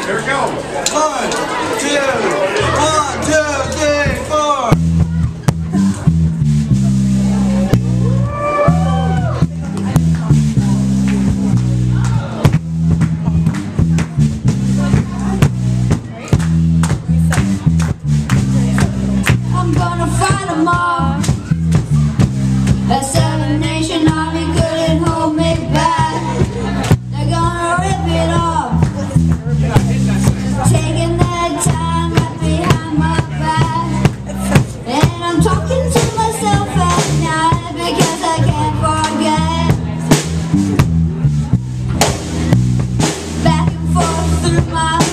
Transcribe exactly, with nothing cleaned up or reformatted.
Here we go. One, two, one, two, three, four. I'm gonna fight them all. That seven nation army couldn't hold me back. They're gonna rip it off, taking their time right behind my back. And I'm talking to myself at night because I can't forget. Back and forth through my